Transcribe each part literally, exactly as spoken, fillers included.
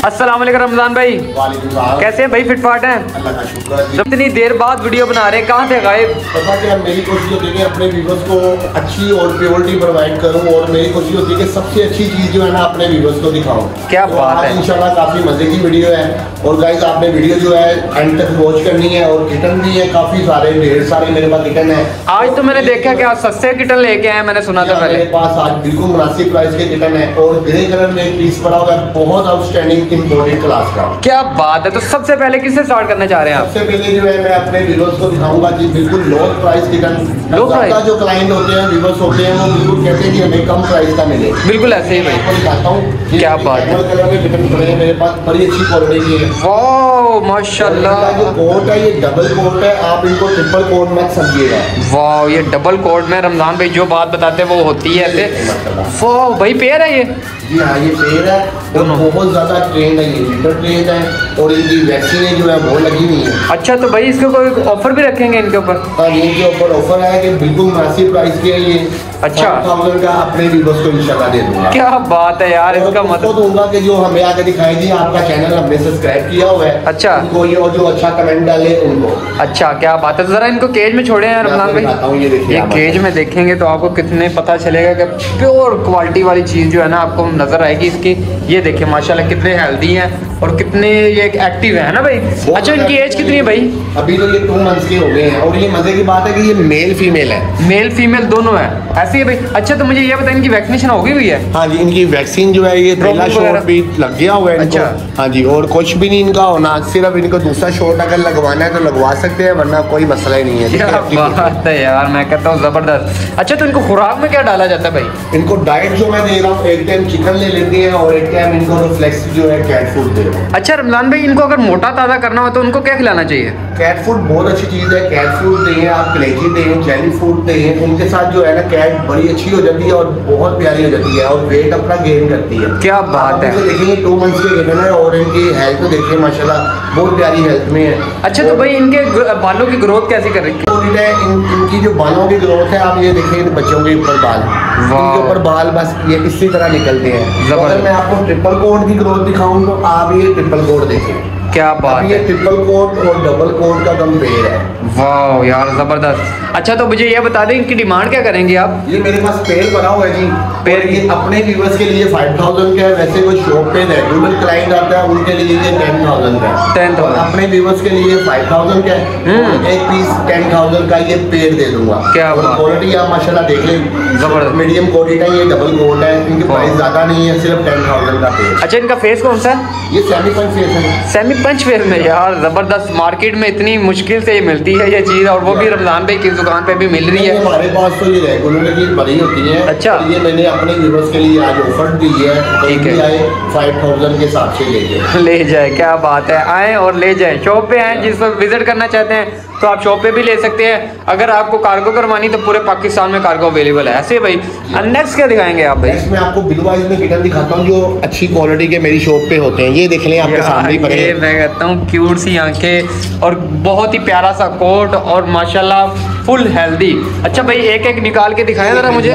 अस्सलाम वालेकुम रमजान भाई, कैसे हैं भाई? फिट फाट हैं? अल्लाह का शुक्र है। इतनी देर बाद वीडियो बना रहे हैं, कहाँ थे गायब? पता क्या, मेरी कोशिश होती है कि अपने व्यूवर्स को अच्छी और प्योरिटी प्रोवाइड करूं, और मेरी कोशिश होती है कि सबसे अच्छी चीज़ जो है ना अपने व्यूवर्स को दिखाऊं। क्या तो बात है, इंशाल्लाह काफ़ी मज़े की वीडियो है। और गाइस आपने वीडियो जो है एंड तक वॉच करनी है। और किटन भी है, काफ़ी सारे ढेर सारे मेरे पास किटन है। आज तो मैंने देखा कि आप सस्ते किटन लेके आए, मैंने सुना था पहले। मेरे पास आज बिल्कुल मुनासिब प्राइस के किटन है और ग्रे कलर में एक पीस पड़ा हुआ है, बहुत आउटस्टैंडिंग इम्पोर्टेड क्लास का। क्या बात है। तो सबसे पहले किससे स्टार्ट करना चाह रहे हैं आप? सबसे पहले जो है मैं अपने व्यूअर्स को दिखाऊंगा कि बिल्कुल low price kitten. Low price जो क्लाइंट होते हैं, व्यूअर्स होते हैं, वो बिल्कुल कहते हैं कि हमें कम प्राइस का मिले। बिल्कुल ऐसे ही भाई, आपको दिखाता हूँ। क्या बात है, कलर में किटन पड़े हैं मेरे पास, बड़ी अच्छी क्वालिटी की है। वाह माशाल्लाह। जो कोट है ये डबल कोट है, आप इनको ट्रिपल कोट मत समझिएगा। वाह, ये डबल कोट में रमजान भाई जो बात बताते हैं वो होती है ऐसे। वाह भाई, पेयर है ये? जी हाँ, ये पेड़ है और बहुत ज़्यादा ट्रेंड है, ये लीटर ट्रेंड है और इनकी वैक्सीन जो है वो लगी हुई है। अच्छा, तो भाई इसके कोई ऑफर भी रखेंगे इनके ऊपर? हाँ, इनके ऊपर ऑफर है कि बिल्कुल मुनासिब प्राइस के है ये। अच्छा, थाउजेंड का अपने व्यूअर्स को इंशाल्लाह दे दूंगा। क्या बात है यार, इसका मतलब दूंगा कि जो हमें आगे दिखाई दी, आपका चैनल हमने सब्सक्राइब किया हुआ है। अच्छा, उनको ये और जो अच्छा कमेंट डाले उनको। अच्छा, क्या बात है। जरा इनको केज में छोड़े हैं रमजान भाई। ये देखिए, ये केज में देखेंगे तो आपको कितने पता चलेगा कि प्योर क्वालिटी वाली चीज़ जो है ना आपको नजर आएगी इसकी। ये देखिए माशाल्लाह कितने हेल्दी हैं और कितने ये एक्टिव है ना भाई। अच्छा, इनकी एज कितनी है भाई? अभी तो ये टू मंथ्स के हो गए हैं। और ये मजे की बात है कि ये मेल फीमेल है। मेल फीमेल दोनों है, ऐसे ही भाई। अच्छा, तो मुझे ये बताएं इनकी वैक्सीनेशन हो गई हुई है? हाँ जी, इनकी वैक्सीन जो है ये पहला शॉट भी लग गया हुआ है इनको। अच्छा, हाँ जी, और कुछ भी नहीं इनका होना, सिर्फ इनको दूसरा शॉट अगर लगवाना है तो लगवा सकते हैं, वरना कोई मसला ही नहीं है। क्या बात है यार, मैं कहता हूँ जबरदस्त। अच्छा, तो इनको खुराक में क्या डाला जाता है भाई? इनको डाइट जो मैं दे रहा हूँ, एक टाइम चिकन ले लेते हैं और एक टाइम इनको फ्लेक्स जो है कैट फूड दे रहा हूँ। अच्छा रमजान भाई, इनको अगर मोटा ताज़ा करना हो तो उनको क्या खिलाना चाहिए? कैट फूड बहुत अच्छी चीज़ है। कैट फूड दें, आप कलेजी दें, जेली फूड दें, उनके साथ जो है ना कैट बड़ी अच्छी हो जाती है और बहुत प्यारी हो जाती है और वेट अपना गेन करती है। क्या बात है। देखेंगे टू मंथ्स के किटन है और इनकी हेल्थ देखिए माशाल्लाह बहुत प्यारी हेल्थ में है। अच्छा, तो भाई इनके बालों की ग्रोथ कैसी कर रही है? इन, इनकी जो बालों की ग्रोथ है, आप ये देखिए बच्चों के ऊपर बाल, इनके ऊपर बाल बस ये इसी तरह निकलते हैं। अगर मैं आपको ट्रिपल कोट की ग्रोथ दिखाऊं तो आप ये ट्रिपल कोट देखें। क्या बात है, ये ट्रिपल कोट और डबल कोट का कंपेयर है। वाह यार जबरदस्त। अच्छा, तो मुझे ये बता दें इनकी डिमांड क्या करेंगे आप? ये मेरे पास पेड़ बना हुआ है जी। पेड़ ये अपने व्यूअर्स के लिए फाइव थाउजेंड का है। वैसे कोई शॉप पे रेगुलर क्लाइंट आता है उनके लिए ये टेन थाउजेंड का है। टेन थाउजेंड अपने व्यूअर्स के लिए फाइव थाउजेंड का है। एक पीस टेन थाउजेंड का ये पेड़ दे दूंगा। क्या क्वालिटी आप माशाल्लाह देख लें, जबरदस्त। मीडियम क्वालिटी का ये डबल कोट है। इनकी प्राइस ज्यादा नहीं है, सिर्फ टेन थाउजेंड का पेड़। अच्छा, इनका फेस कौन सा है? ये सेमी पंच फेस है। सेमी पंच फेस में यार जबरदस्त। मार्केट में इतनी मुश्किल से ये मिलती है ये चीज़, और वो भी रमजान भाई की दुकान पे भी मिल रही है। हमारे पास तो ये रेगुलर की बड़ी होती है। अच्छा, ये मैंने अपने व्यूअर्स के लिए आज ऑफर दी है। ठीक है, फाइव थाउजेंड के हिसाब से ले जाए ले जाए। क्या बात है, आए और ले जाए। शॉप पे आए, जिस वक्त विजिट करना चाहते हैं तो आप शॉप पे भी ले सकते हैं। अगर आपको कार्गो करवानी तो पूरे पाकिस्तान में कार्गो अवेलेबल है। ऐसे भाई नेक्स्ट क्या दिखाएंगे आप भाई? इसमें आपको बिल वाइज में किटन दिखाता हूँ जो अच्छी क्वालिटी के मेरी शॉप पे होते हैं। ये देख लें आपके सामने पड़े। ये मैं कहता हूँ क्यूट सी आंखें और बहुत ही प्यारा सा कोट और माशाल्लाह फुल हेल्दी। अच्छा भाई, एक एक निकाल के दिखाएं जरा मुझे।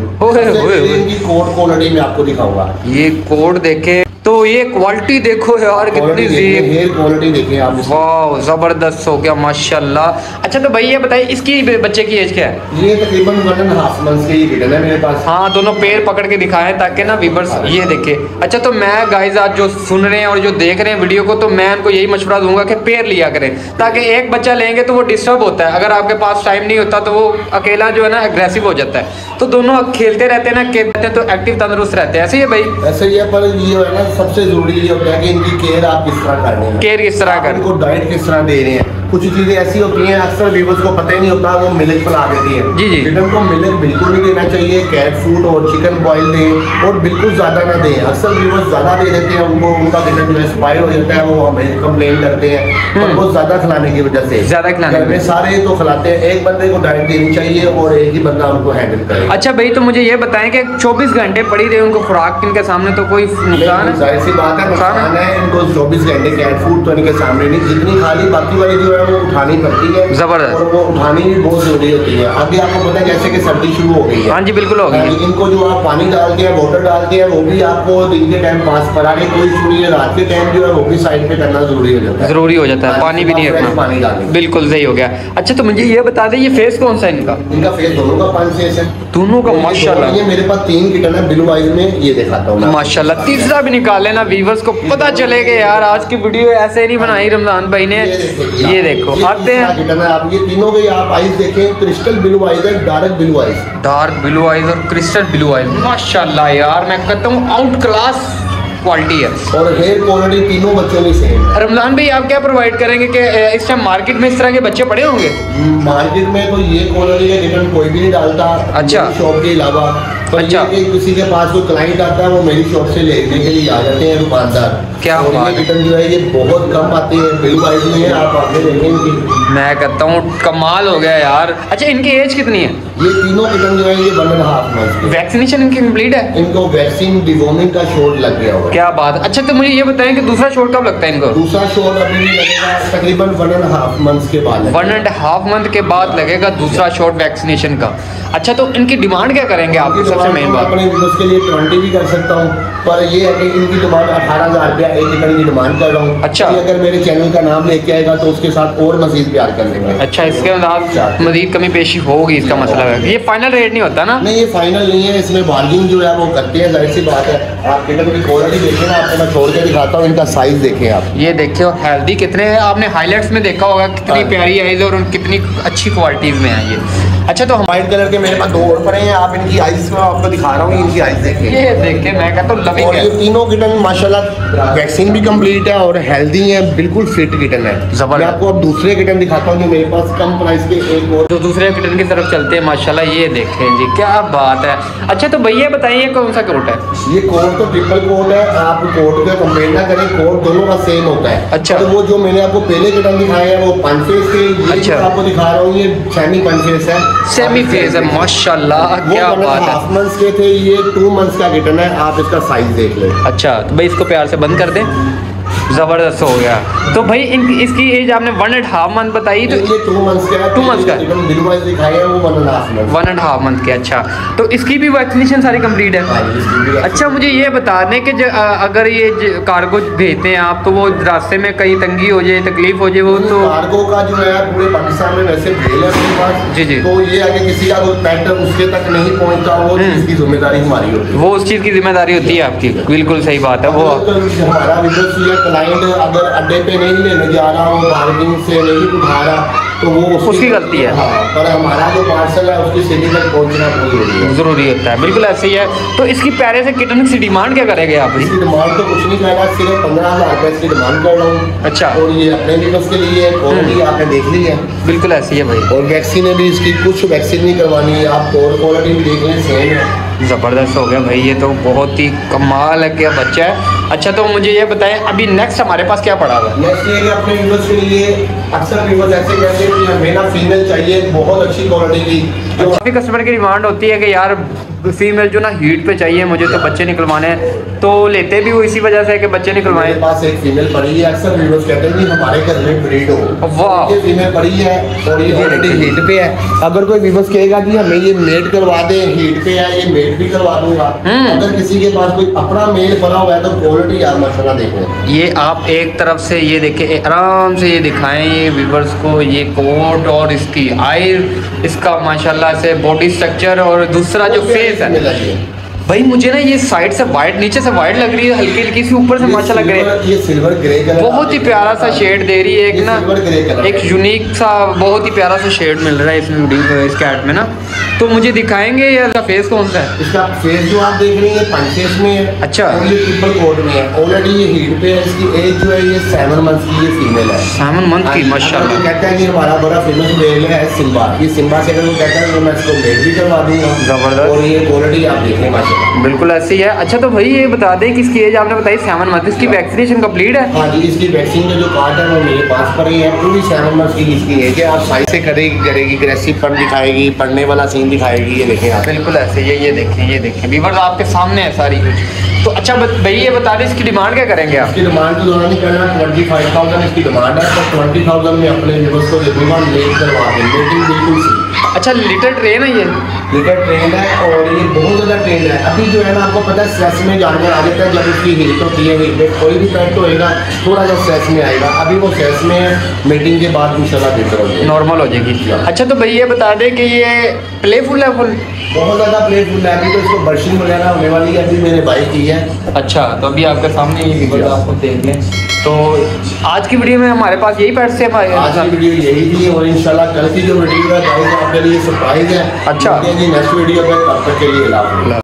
इनकी कोट क्वालिटी में आपको दिखाऊंगा। ये कोट देखे तो ये क्वालिटी देखो यार कितनी हेयर क्वालिटी देखिए आप। वाह जबरदस्त हो गया माशाल्लाह। अच्छा, तो भाई ये बताइए इसकी बच्चे की एज क्या है? ये तकरीबन वन एंड हाफ मंथ्स की किटन है मेरे पास। हाँ, दोनों पैर पकड़ के दिखाएं ताकि ना व्यूअर्स ये देखे। अच्छा, तो मैं गाइस आज जो सुन रहे हैं और जो देख रहे हैं वीडियो को, तो मैं उनको यही मशवरा दूंगा कि पैर लिया करें, ताकि एक बच्चा लेंगे तो वो डिस्टर्ब होता है। अगर आपके पास टाइम नहीं होता तो वो अकेला जो है ना एग्रेसिव हो जाता है। तो दोनों खेलते रहते हैं ना, खेलते हैं तो एक्टिव तंदुरुस्त रहते हैं। ऐसे ही है भाई? ऐसे ही है, पर ये है ना सबसे जरूरी ये होता है कि इनकी केयर आप किस तरह कर रहे हैं। केयर किस तरह कर, इनको डाइट किस तरह दे रहे हैं। कुछ चीजें ऐसी होती हैं अक्सर व्यूअर्स को पता ही नहीं होता, वो मिल्क पिला देती है। जी जी, किटन को मिल्क बिल्कुल नहीं देना चाहिए। कैट फूड और चिकन बॉयल दें और बिल्कुल ज्यादा ना दें। अक्सर व्यूअर्स ज्यादा दे देते हैं, उनको उनका किटन जो है स्पाइल हो जाता है, वो हमें कंप्लेन करते हैं और बहुत ज्यादा खिलाने की वजह से। ज्यादा खिलाने में सारे तो खिलाते हैं, एक बंदे को डाइट देनी चाहिए और एक ही बंदा उनको हैंडल करे। अच्छा भाई, तो मुझे ये बताएं कि चौबीस घंटे पड़ी रहे उनको खुराक इनके सामने तो कोई नुकसान है? जाहिर सी बात है, नुकसान है। इनको चौबीस घंटे कैट फूड तो इनके सामने नहीं, जितनी खाली बाकी वाली जो है है वो उठानी पड़ती है, जबरदस्त, और वो उठानी भी बहुत जरूरी होती है। अभी आपको पता है जैसे कि सर्दी शुरू हो गई है। हाँ जी बिल्कुल हो गई। इनको जो आप पानी डालते हैं, वाटर डालते हैं, वो भी आपको दिन के टाइम पास पराने कोई सुनिए, रात के टाइम जो है वो भी साइड पे करना जरूरी हो जाता है, जरूरी हो जाता है, पानी भी नहीं रखना, पानी डालना, बिल्कुल सही हो गया। अच्छा तो मुझे ये बता दें ये फेस कौन सा है इनका? इनका फेस दोनों का पांच फेस है, दोनों का माशाल्लाह। ये मेरे पास तीन किटन है ब्लू आइज में, ये दिखाता हूँ माशाल्लाह। तीसरा भी निकाल लेना, व्यूअर्स को पता चलेगा यार आज की वीडियो ऐसे नहीं बनाई रमजान भाई ने। ये देखो आते हैं किटन है, आप ये तीनों के आप आइज देखें, क्रिस्टल ब्लू आइज है, dark blue eyes, dark blue eyes और क्रिस्टल ब्लू आइज, माशाल्लाह यार मैं कहता हूँ आउट क्लास क्वालिटी है। और हेयर क्वालिटी तीनों बच्चों की सेम। रमजान भाई आप क्या प्रोवाइड करेंगे कि इस टाइम मार्केट में इस तरह के बच्चे पड़े होंगे? मार्केट में तो ये क्वालिटी का रिटर्न कोई भी नहीं डालता, अच्छा शॉप के अलावा। अच्छा किसी के पास कोई क्लाइंट आता है वो मेरी शॉप से लेने के लिए आ जाते हैं दुकानदार, क्या रिटर्न जो है ये बहुत कम आती है, ब्लू आइज में है, आप आगे देखेंगे। मैं कहता हूँ कमाल हो गया यार। अच्छा इनकी एज कितनी है? ये तीनों रिटर्न जो है ये one and half month. Vaccination इनकी कंप्लीट है? इनको वैक्सीन डिवॉर्मिंग का शॉट लग गया हुआ। क्या बात। अच्छा तो मुझे ये बताएं कि दूसरा शॉट कब लगता है इनको? दूसरा शॉट अभी नहीं लगेगा, तकरीबन वन एंड हाफ मंथ के बाद। वन एंड हाफ मंथ के बाद लगेगा दूसरा शॉट वैक्सीनेशन का। अच्छा तो इनकी डिमांड क्या करेंगे आप? सबसे मेन बात अपने उसके लिए ट्वेंटी भी कर सकता हूँ, पर ये है कि इनकी डिमांड अठारह हजार रुपया एक रिटर्न की डिमांड कर रहा हूँ। अच्छा अगर मेरे चैनल का नाम लेके आएगा तो उसके साथ और मजीद प्यार कर लेंगे। अच्छा इसके बाद मजीद कमी पेशी होगी, इसका मतलब है। ये फाइनल रेट नहीं होता ना? नहीं ये फाइनल नहीं है, इसमें बार्गिंग जो है वो करते हैं, जाहिर सी बात है। आप रिटर्न की क्वालिटी देखें ना, आपको मैं छोड़ के दिखाता हूँ, इनका साइज देखें आप। ये देखिए हेल्दी कितने हैं, आपने हाईलाइट्स में देखा होगा कितनी प्यारी आइज और कितनी अच्छी क्वालिटीज में है ये। अच्छा तो व्हाइट कलर के मेरे पास दो और पड़े हैं, आप इनकी आइज को आपको दिखा रहा हूँ, इनकी आइज देखिए। ये देखिए मैं कहता हूँ लविंग है। ये तीनों किटन माशाल्लाह वैक्सीन भी कंप्लीट है और हेल्दी है, बिल्कुल फिट किटन है। मैं आपको अब दूसरे किटन दिखाता हूँ जो मेरे पास कम प्राइस के एक और। तो दूसरे किटन की तरफ चलते हैं। माशाल्लाह ये देखें जी क्या बात है। अच्छा तो भैया बताइए कौन सा कोट है? ये कोट तो ट्रिपल कोट है, आप कोट का कंपेयर ना करें, कोट दोनों का सेम होता है। अच्छा तो वो जो मैंने आपको पहले किटन दिखाए हैं वो पंचेस के, अच्छा आपको दिखा रहा हूँ ये सेमी पंचेस है, सेमी फेस है माशाल्लाह क्या बात है। हाफ मंथ्स के थे, ये टू मंथ्स का किटन है, आप इसका साइज देख लें। अच्छा तो भाई इसको प्यार से बंद कर दें, जबरदस्त हो गया। तो भाई इन इसकी एज आपने वन एंड हाफ मंथ बताई, तो ये टू मंथ्स का है, टू मंथ्स का दिखाया है वो one and half month, one and half month के। अच्छा तो इसकी भी वैक्सीनेशन सारी कंप्लीट है? अच्छा मुझे ये बता दें कि अगर ये कार्गो भेजते हैं आप तो वो रास्ते में कहीं तंगी हो जाए, तकलीफ हो जाए, वो तो कार्गो का जो है पूरे पाकिस्तान में वैसे भेज है अपने पास जी जी, तो ये है कि किसी का कोई पैट उसके तक नहीं पहुंचता, वो इसकी जिम्मेदारी हमारी होती है, वो उस चीज़ की जिम्मेदारी होती है आपकी। बिल्कुल सही बात है। वो हमारा क्लाइंट अगर अड्डे पे नहीं लेने जा रहा हो, बार्गिंग से नहीं उठा रहा तो वो उसकी गलती है। हाँ, पर हमारा जो पार्सल है उसकी सिटी तक पहुंचना बहुत जरूरी है, जरूरी होता है। बिल्कुल ऐसे ही है। तो इसकी प्यारे से किटन की डिमांड क्या करेंगे आप? इसकी डिमांड तो कुछ नहीं कर रहा, सिर्फ पंद्रह हजार रुपये इसकी डिमांड कर रहा हूँ। अच्छा और ये अपने व्यूअर्स के लिए क्वालिटी आपने देख ली है, बिल्कुल ऐसी है भाई। और वैक्सीन भी इसकी कुछ वैक्सीन नहीं करवानी है, आप और क्वालिटी भी देख लें सेम है। ज़बरदस्त हो गया भाई, ये तो बहुत ही कमाल है क्या बच्चा है। अच्छा तो मुझे ये बताएं अभी नेक्स्ट हमारे पास क्या पड़ा हुआ है? नेक्स्ट ये कि अपने व्यूअर्स के लिए अक्सर व्यूअर्स ऐसे कहते हैं कि हमें ना फीमेल चाहिए बहुत अच्छी क्वालिटी की, जो काफ़ी कस्टमर की डिमांड होती है कि यार फीमेल जो ना हीट पे चाहिए मुझे तो बच्चे निकलवाने हैं, तो लेते भी वो इसी वजह से कि बच्चे निकलवाएं। मेरे पास एक फीमेल पड़ी है, अक्सर व्यूअर्स कहते हैं कि हमारे घर में ब्रीड हो, वाह ये फीमेल पड़ी है और ये ऑलरेडी हीट पे है। अगर कोई व्यूअर्स कहेगा कि हमें ये मेट करवा दे, हीट पे है, ये मेट भी करवा दूंगा। अगर किसी के पास कोई अपना मेल पड़ा हुआ है तो क्वालिटी यार माशाल्लाह देखें। ये आप एक तरफ से ये देखें, आराम से ये दिखाएं ये व्यूअर्स को, ये कोट और इसकी आई, इसका माशाल्लाह से बॉडी स्ट्रक्चर और दूसरा जो फेस है भाई मुझे ना ये साइड से वाइट, नीचे से वाइट लग रही है हल्की हल्की सी, ऊपर से माशाल्लाह ग्रे, ये सिल्वर ग्रे कलर बहुत ही प्यारा सा शेड दे रही है, एक ना एक यूनिक सा बहुत ही प्यारा सा शेड मिल रहा है इस वीडियो इस कैट में ना। तो मुझे दिखाएंगे या इसका फेस कौन सा है? इसका फेस जो आप देख रही हैं पंचेस में है। अच्छा ये ट्रिपल कोट में है, ऑलरेडी ये हीट पे है। इसकी एज जो है ये सेवन मंथ की ये फीमेल है, सेवन मंथ की माशाल्लाह। कहता है कि हमारा बड़ा फेमस मेल है सिम्बा, ये सिम्बा से अगर वो कहता है तो मैं इसको मेल भी करवा दूंगा। जबरदस्त, और ये क्वालिटी आप देख लें माशाल्लाह बिल्कुल ऐसी है। अच्छा तो भाई ये बता दें कि इसकी एज आपने बताई सेवन मंथ, इसकी वैक्सीनेशन कंप्लीट है? हाँ जी, इसकी वैक्सीन का जो कार्ड है वो मेरे पास पड़ी है, पूरी सेवन मंथ की इसकी एज है। आप साइज से करेगी करेगी ग्रेसिव पन दिखाएगी, पढ़ने वाला सीन दिखाएगी, ये देखें आप। बिल्कुल ऐसे ये ये देखें ये देखें व्यूअर्स आपके सामने है सारी कुछ। तो अच्छा भाई ये बता दें इसकी डिमांड क्या करेंगे आप? इसकी डिमांड तो दोनों नहीं करना, ट्वेंटी फाइव थाउजेंड इसकी डिमांड है, तो ट्वेंटी थाउजेंड में अपने व्यूअर्स को दे दूँगा, लेट करवा दें, लेकिन बिल्कुल सी। अच्छा लिटर ट्रेन है ये? लिटर ट्रेंड है और ये बहुत ज़्यादा ट्रेंड है। अभी जो है ना आपको पता है स्ट्रेस में जानवर आ जाता है, जब उसकी हीट होती है, हीट में कोई भी पेट होएगा थोड़ा सा स्ट्रेस में आएगा। अभी वो स्ट्रेस में मीटिंग के बाद इंशाल्लाह बेहतर हो जाएगी, नॉर्मल हो जाएगी। अच्छा तो भाई ये बता दें कि ये प्लेफुल है? फुल बहुत ज़्यादा प्लेफुल है। अभी तो इसको बर्शिंग वगैरह होने वाली है, अभी मेरे भाई की है। अच्छा तो अभी आपके सामने ये वीडियो आपको देख लें। तो आज की वीडियो में हमारे पास यही पेट्स थे हमारे। आज की वीडियो यही थी और इंशाल्लाह कल की जो वीडियो है गाइस आपके लिए सरप्राइज है। अच्छा जी नेक्स्ट वीडियो पे, तब तक के लिए